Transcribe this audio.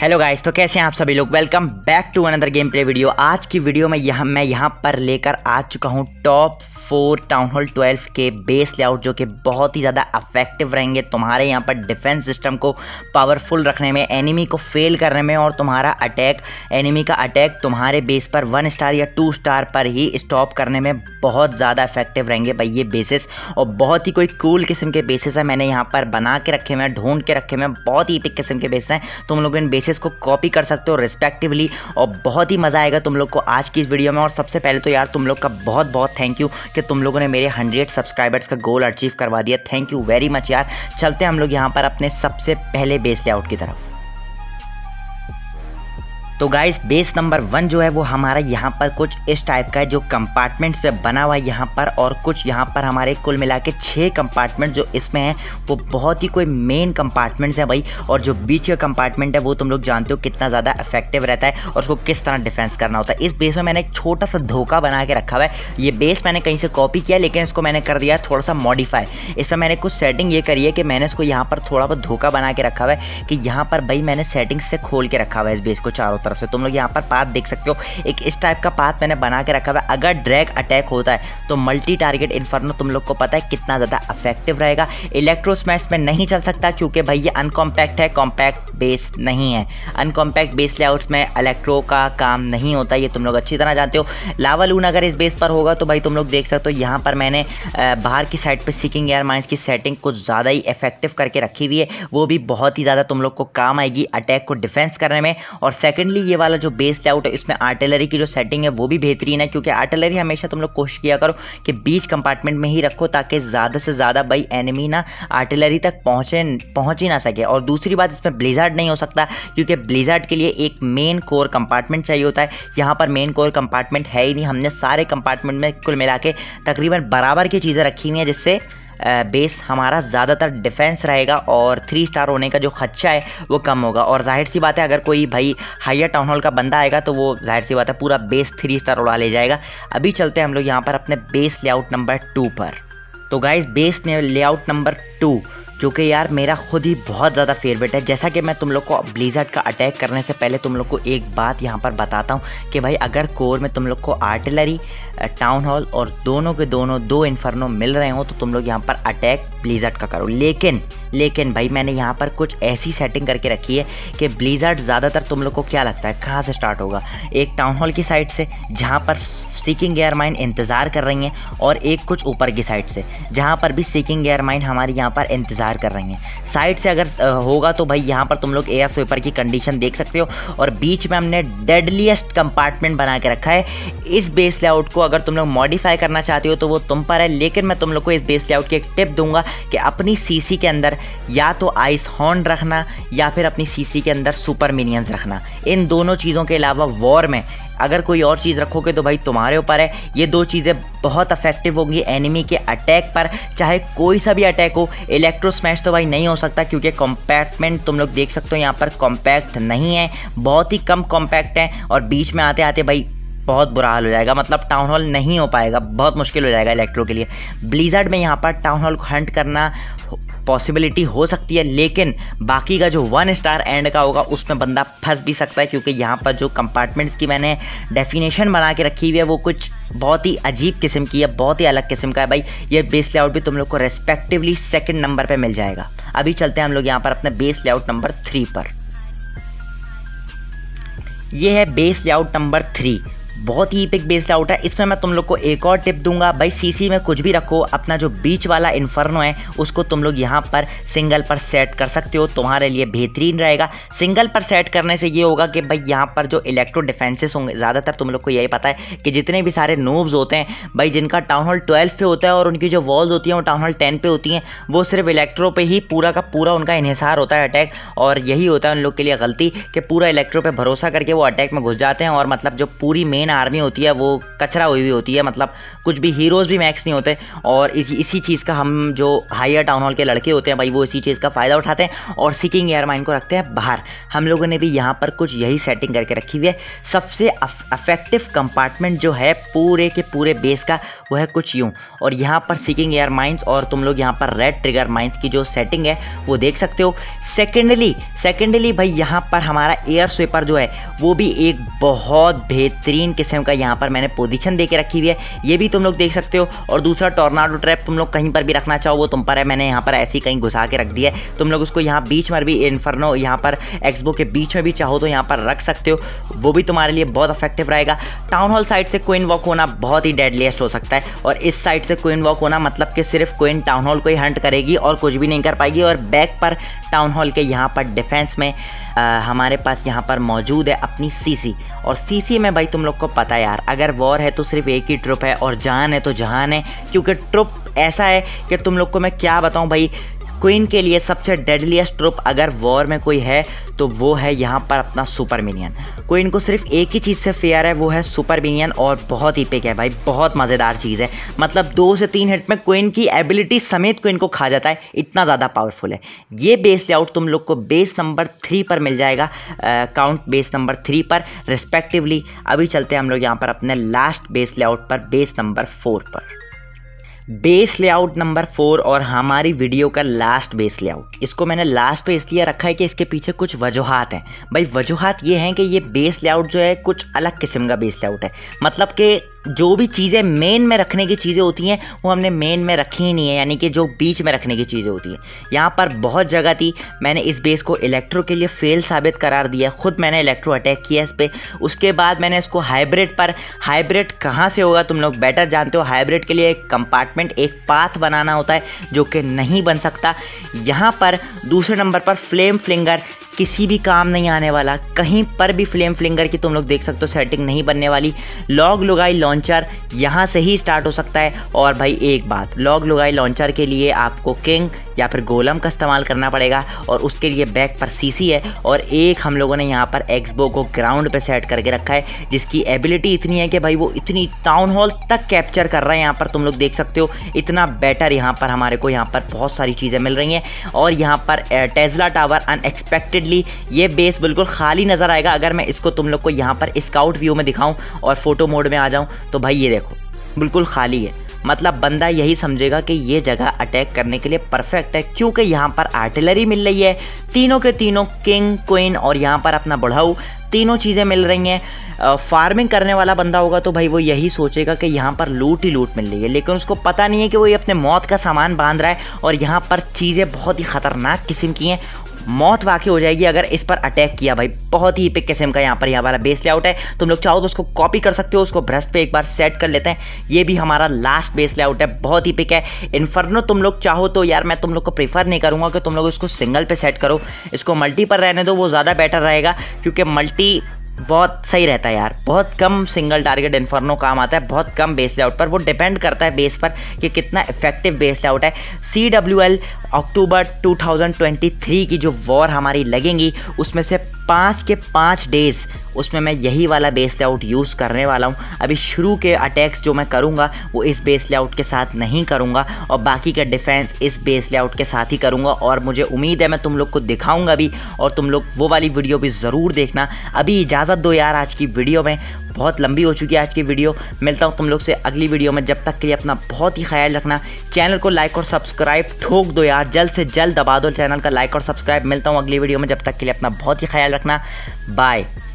Hello guys, तो कैसे हैं आप सभी लोग। Welcome back to another game play video. आज की वीडियो में मैं यहाँ पर लेकर आ चुका हूँ टॉप 4 टाउन हॉल 12 के बेस लेआउट, जो कि बहुत ही ज़्यादा इफेक्टिव रहेंगे तुम्हारे यहाँ पर डिफेंस सिस्टम को पावरफुल रखने में, एनिमी को फेल करने में, और तुम्हारा अटैक, एनिमी का अटैक तुम्हारे बेस पर 1 स्टार या 2 स्टार पर ही स्टॉप करने में बहुत ज़्यादा इफेक्टिव रहेंगे भाई ये बेसिस। और बहुत ही कोई कूल किस्म के बेसिस है, मैंने यहाँ पर बना के रखे हुए हैं, ढूंढ के रखे हुए हैं, बहुत ही टिक किस्म के बेस हैं। तुम लोग इन बेसिस को कॉपी कर सकते हो रिस्पेक्टिवली और बहुत ही मज़ा आएगा तुम लोग को आज की इस वीडियो में। और सबसे पहले तो यार तुम लोग का बहुत बहुत थैंक यू कि तुम लोगों ने मेरे 100 सब्सक्राइबर्स का गोल अचीव करवा दिया। थैंक यू वेरी मच यार। चलते हैं हम लोग यहाँ पर अपने सबसे पहले बेस लेआउट की तरफ। तो गाइस बेस नंबर 1 जो है वो हमारा यहाँ पर कुछ इस टाइप का है, जो कंपार्टमेंट्स पे बना हुआ है यहाँ पर, और कुछ यहाँ पर हमारे कुल मिला के 6 कंपार्टमेंट जो इसमें हैं वो बहुत ही कोई मेन कंपार्टमेंट्स हैं भाई। और जो बीच का कंपार्टमेंट है वो तुम लोग जानते हो कितना ज़्यादा इफेक्टिव रहता है और उसको किस तरह डिफेंस करना होता है। इस बेस में मैंने एक छोटा सा धोखा बना के रखा हुआ है। ये बेस मैंने कहीं से कॉपी किया, लेकिन इसको मैंने कर दिया थोड़ा सा मॉडिफाई। इसमें मैंने कुछ सेटिंग ये करी है कि मैंने इसको यहाँ पर थोड़ा बहुत धोखा बना के रखा हुआ है कि यहाँ पर भाई मैंने सेटिंग्स से खोल के रखा हुआ है इस बेस को चारों तरफ से। तुम लोग यहाँ पर पाथ देख सकते हो, एक इस टाइप का पाथ मैंने बना के रखा हुआ है। अगर ड्रैग अटैक होता है तो मल्टी टारगेट इन्फर्नो तुम लोग को पता है कितना ज़्यादा इफेक्टिव रहेगा। इलेक्ट्रो स्मैश में नहीं चल सकता क्योंकि भाई ये अनकॉम्पैक्ट है, कॉम्पैक्ट बेस नहीं है। अनकॉम्पैक्ट बेस लेआउट्स में इलेक्ट्रो का काम नहीं होता, ये तुम लोग अच्छी तरह जानते हो। लावा लून अगर इस बेस पर होगा तो भाई तुम लोग देख सकते हो यहाँ पर मैंने बाहर की साइड पर सीकिंग एयर माइंस की सेटिंग कुछ ज़्यादा ही इफेक्टिव करके रखी हुई है, वो भी बहुत ही ज़्यादा तुम लोग को काम आएगी अटैक को डिफेंस करने में। और सेकेंडली ये वाला जो बेस लेआउट है इसमें आर्टिलरी की जो सेटिंग है वो भी बेहतरीन है, क्योंकि आर्टिलरी हमेशा तुम लोग कोशिश किया करो कि बीच कंपार्टमेंट में ही रखो ताकि ज़्यादा से ज़्यादा भाई एनिमी ना आर्टिलरी तक पहुँच ही ना सके। और दूसरी बात, इसमें ब्लिज़ार्ड नहीं हो सकता क्योंकि ब्लिज़ार्ड के लिए एक मेन कोर कंपार्टमेंट चाहिए होता है। यहाँ पर मेन कोर कंपार्टमेंट है ही नहीं, हमने सारे कंपार्टमेंट में कुल मिला के तकरीबन बराबर की चीज़ें रखी हुई हैं, जिससे बेस हमारा ज़्यादातर डिफेंस रहेगा और 3 स्टार होने का जो खर्चा है वो कम होगा। और जाहिर सी बात है अगर कोई भाई हायर टाउन हॉल का बंदा आएगा तो वो जाहिर सी बात है पूरा बेस 3 स्टार उड़ा ले जाएगा। अभी चलते हैं हम लोग यहाँ पर अपने बेस लेआउट नंबर 2 पर। तो गाइस बेस लेआउट नंबर 2 जो कि यार मेरा खुद ही बहुत ज़्यादा फेवरेट है। जैसा कि मैं तुम लोग को ब्लिज़ार्ड का अटैक करने से पहले तुम लोग को एक बात यहाँ पर बताता हूँ कि भाई अगर कोर में तुम लोग को आर्टिलरी, टाउन हॉल और दोनों के दोनों 2 इन्फर्नो मिल रहे हो तो तुम लोग यहाँ पर अटैक ब्लिज़ार्ड का करो। लेकिन भाई मैंने यहाँ पर कुछ ऐसी सेटिंग करके रखी है कि ब्लिज़ार्ड ज़्यादातर तुम लोग को क्या लगता है कहाँ से स्टार्ट होगा? एक टाउन हॉल की साइड से जहाँ पर सीकिंग एयर माइन इंतज़ार कर रही हैं, और एक कुछ ऊपर की साइड से जहाँ पर भी सीकिंग एयर माइन हमारी यहाँ पर इंतज़ार कर रही हैं। साइड से अगर होगा तो भाई यहाँ पर तुम लोग एयर स्वीपर की कंडीशन देख सकते हो। और बीच में हमने डेडलीस्ट कंपार्टमेंट बना के रखा है। इस बेस लेआउट को अगर तुम लोग मॉडिफाई करना चाहते हो तो वो तुम पर है, लेकिन मैं तुम लोग को इस बेस लेआउट की एक टिप दूंगा कि अपनी सीसी के अंदर या तो आइस हॉर्न रखना या फिर अपनी सीसी के अंदर सुपर मिनियंस रखना। इन दोनों चीज़ों के अलावा वॉर में अगर कोई और चीज़ रखोगे तो भाई तुम्हारे ऊपर है। ये 2 चीज़ें बहुत इफेक्टिव होंगी एनिमी के अटैक पर, चाहे कोई सा भी अटैक हो। इलेक्ट्रो स्मैश तो भाई नहीं हो सकता क्योंकि कॉम्पैक्टमेंट तुम लोग देख सकते हो यहाँ पर कॉम्पैक्ट नहीं है, बहुत ही कम कॉम्पैक्ट है। और बीच में आते आते भाई बहुत बुरा हाल हो जाएगा, मतलब टाउन हॉल नहीं हो पाएगा, बहुत मुश्किल हो जाएगा इलेक्ट्रो के लिए। ब्लिज़ार्ड में यहाँ पर टाउन हॉल को हंट करना पॉसिबिलिटी हो सकती है, लेकिन बाकी का जो 1 स्टार एंड का होगा उसमें बंदा फंस भी सकता है, क्योंकि यहाँ पर जो कंपार्टमेंट्स की मैंने डेफिनेशन बना के रखी हुई है वो कुछ बहुत ही अजीब किस्म की है, बहुत ही अलग किस्म का है भाई। ये बेस लेआउट भी तुम लोग को रेस्पेक्टिवली 2nd नंबर पर मिल जाएगा। अभी चलते हैं हम लोग यहाँ पर अपने बेस लेआउट नंबर 3 पर। ये है बेस लेआउट नंबर 3, बहुत ही इपिक बेस लेआउट है। इसमें मैं तुम लोग को एक और टिप दूंगा भाई, सीसी में कुछ भी रखो, अपना जो बीच वाला इन्फर्नो है उसको तुम लोग यहाँ पर सिंगल पर सेट कर सकते हो, तुम्हारे लिए बेहतरीन रहेगा। सिंगल पर सेट करने से ये होगा कि भाई यहाँ पर जो इलेक्ट्रो डिफेंसेस होंगे, ज़्यादातर तुम लोग को यही पता है कि जितने भी सारे नूब्स होते हैं भाई जिनका टाउन हॉल 12 पे होता है और उनकी जो वॉल्स होती हैं वो टाउन हॉल 10 पे होती हैं, वो सिर्फ इलेक्ट्रो पे ही पूरा का पूरा उनका इन्हिसार होता है अटैक। और यही होता है उन लोग के लिए गलती कि पूरा इलेक्ट्रो पे भरोसा करके वो अटैक में घुस जाते हैं, और मतलब जो पूरी मेन आर्मी होती है वो कचरा हुई होती है, मतलब कुछ भी हीरोज़ भी मैक्स नहीं होते। और इसी चीज़ का हम जो हायर टाउन हॉल के लड़के होते हैं भाई वो इसी चीज़ का फ़ायदा उठाते हैं और सीकिंग एयर माइन को रखते हैं बाहर। हम लोगों ने भी यहाँ पर कुछ यही सेटिंग करके रखी हुई है। सबसे इफेक्टिव कंपार्टमेंट जो है पूरे के पूरे बेस का वो है कुछ यूँ। और यहाँ पर सीकिंग एयर माइंस और तुम लोग यहाँ पर रेड ट्रिगर माइंस की जो सेटिंग है वो देख सकते हो। सेकेंडली भाई यहाँ पर हमारा एयर स्वीपर जो है वो भी एक बहुत बेहतरीन किस्म का यहाँ पर मैंने पोजीशन दे के रखी हुई है, ये भी तुम लोग देख सकते हो। और दूसरा टॉर्नाडो ट्रैप तुम लोग कहीं पर भी रखना चाहो वो तुम पर है, मैंने यहाँ पर ऐसे ही कहीं घुसा के रख दिया है। तुम लोग उसको यहाँ बीच में भी इन्फर्नो यहाँ पर एक्सबो के बीच में भी चाहो तो यहाँ पर रख सकते हो, वो भी तुम्हारे लिए बहुत इफेक्टिव रहेगा। टाउन हॉल साइड से क्वीन वॉक होना बहुत ही डेडलीस्ट हो सकता है, और इस साइड से क्वीन वॉक होना मतलब कि सिर्फ क्वीन टाउन हॉल को ही हंट करेगी और कुछ भी नहीं कर पाएगी। और बैक पर टाउन हॉल के यहाँ पर डिफेंस में हमारे पास यहाँ पर मौजूद है अपनी सीसी। और सीसी में भाई तुम लोग को पता है यार, अगर वॉर है तो सिर्फ एक ही ट्रुप है और जान है तो जहान है, क्योंकि ट्रुप ऐसा है कि तुम लोग को मैं क्या बताऊँ भाई, क्वीन के लिए सबसे डेडलीस्ट ट्रुप अगर वॉर में कोई है तो वो है यहाँ पर अपना सुपर मिनियन। क्वीन को सिर्फ एक ही चीज़ से फेयर है, वो है सुपर मिनियन, और बहुत ही पिक है भाई, बहुत मज़ेदार चीज़ है। मतलब 2 से 3 हिट में क्वीन की एबिलिटी समेत क्वीन को खा जाता है, इतना ज़्यादा पावरफुल है। ये बेस लेआउट तुम लोग को बेस नंबर 3 पर मिल जाएगा, काउंट बेस नंबर 3 पर रिस्पेक्टिवली। अभी चलते हैं हम लोग यहाँ पर अपने लास्ट बेस लेआउट पर, बेस नंबर 4 पर। बेस लेआउट नंबर 4 और हमारी वीडियो का लास्ट बेस लेआउट, इसको मैंने लास्ट पे इसलिए रखा है कि इसके पीछे कुछ वजूहात हैं भाई। वजूहात ये हैं कि ये बेस लेआउट जो है कुछ अलग किस्म का बेस लेआउट है। मतलब कि जो भी चीज़ें मेन में रखने की चीज़ें होती हैं वो हमने मेन में रखी ही नहीं है, यानी कि जो बीच में रखने की चीज़ें होती हैं। यहाँ पर बहुत जगह थी, मैंने इस बेस को इलेक्ट्रो के लिए फेल साबित करार दिया, खुद मैंने इलेक्ट्रो अटैक किया इस पर। उसके बाद मैंने इसको हाइब्रिड पर, हाइब्रिड कहाँ से होगा तुम लोग बेटर जानते हो, हाइब्रिड के लिए एक कंपार्टमेंट, एक पाथ बनाना होता है जो कि नहीं बन सकता। यहाँ पर दूसरे नंबर पर फ्लेम फ्लिंगर किसी भी काम नहीं आने वाला, कहीं पर भी फ्लेम फ्लिंगर की तुम लोग देख सकते हो सेटिंग नहीं बनने वाली। लॉग लुगाई लॉन्चर यहाँ से ही स्टार्ट हो सकता है। और भाई एक बात, लॉग लुगाई लॉन्चर के लिए आपको किंग या फिर गोलम का इस्तेमाल करना पड़ेगा, और उसके लिए बैक पर सीसी है। और एक हम लोगों ने यहाँ पर एक्सबो को ग्राउंड पे सेट करके रखा है, जिसकी एबिलिटी इतनी है कि भाई वो इतनी टाउन हॉल तक कैप्चर कर रहा है। यहाँ पर तुम लोग देख सकते हो इतना बेटर यहाँ पर हमारे को यहाँ पर बहुत सारी चीज़ें मिल रही हैं। और यहाँ पर टेस्ला टावर अनएक्सपेक्टेडली ये बेस बिल्कुल खाली नज़र आएगा। अगर मैं इसको तुम लोग को यहाँ पर स्काउट व्यू में दिखाऊं और फोटो मोड में आ जाऊं तो भाई ये देखो बिल्कुल खाली है। मतलब बंदा यही समझेगा कि ये जगह अटैक करने के लिए परफेक्ट है, क्योंकि यहाँ पर आर्टिलरी मिल रही है, तीनों के तीनों किंग क्वीन और यहाँ पर अपना बढ़ाऊ, तीनों चीज़ें मिल रही हैं। फार्मिंग करने वाला बंदा होगा तो भाई वो यही सोचेगा कि यहाँ पर लूट ही लूट मिल रही है, लेकिन उसको पता नहीं है कि वो ये अपने मौत का सामान बांध रहा है। और यहाँ पर चीज़ें बहुत ही ख़तरनाक किस्म की हैं, मौत वाकई हो जाएगी अगर इस पर अटैक किया भाई। बहुत ही इपिक किस्म का यहाँ वाला बेस लेआउट है। तुम लोग चाहो तो उसको कॉपी कर सकते हो, उसको ब्रश पे एक बार सेट कर लेते हैं। ये भी हमारा लास्ट बेस लेआउट है, बहुत ही इपिक है। इन्फर्नो तुम लोग चाहो तो यार मैं तुम लोग को प्रीफर नहीं करूँगा कि तुम लोग इसको सिंगल पे सेट करो, इसको मल्टी पर रहने दो, वो ज़्यादा बेटर रहेगा, क्योंकि मल्टी बहुत सही रहता है यार। बहुत कम सिंगल टारगेट इन्फर्नो काम आता है, बहुत कम बेस लेआउट पर। वो डिपेंड करता है बेस पर कि कितना इफेक्टिव बेस लेआउट है। CWL अक्टूबर 2023 की जो वॉर हमारी लगेंगी उसमें से 5 के 5 डेज़ उसमें मैं यही वाला बेस लेआउट यूज़ करने वाला हूँ। अभी शुरू के अटैक्स जो मैं करूँगा वो इस बेस लेआउट के साथ नहीं करूँगा, और बाकी का डिफेंस इस बेस लेआउट के साथ ही करूँगा। और मुझे उम्मीद है मैं तुम लोग को दिखाऊँगा भी, और तुम लोग वो वाली वीडियो भी ज़रूर देखना। अभी इजाज़त दो यार आज की वीडियो में, बहुत लंबी हो चुकी है आज की वीडियो। मिलता हूँ तुम लोग से अगली वीडियो में, जब तक के लिए अपना बहुत ही ख्याल रखना। चैनल को लाइक और सब्सक्राइब ठोक दो यार, जल्द से जल्द दबा दो चैनल का लाइक और सब्सक्राइब। मिलता हूँ अगली वीडियो में, जब तक के लिए अपना बहुत ही ख्याल रखना। बाय।